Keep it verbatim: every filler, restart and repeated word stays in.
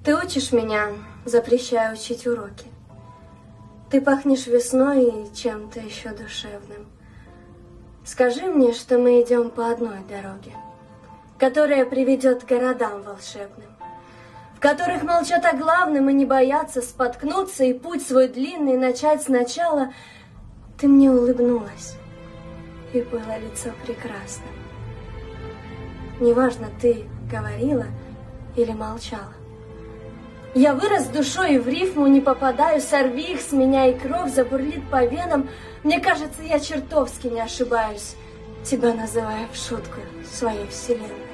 Ты учишь меня, запрещая учить уроки. Ты пахнешь весной и чем-то еще душевным. Скажи мне, что мы идем по одной дороге, которая приведет к городам волшебным, в которых молчат о главном и не боятся споткнуться и путь свой длинный начать сначала. Ты мне улыбнулась, и было лицо прекрасным. Неважно, ты говорила или молчала. Я вырос душой и в рифму не попадаю, сорви их с меня, и кровь забурлит по венам. Мне кажется, я чертовски не ошибаюсь, тебя называя в шутку своей вселенной.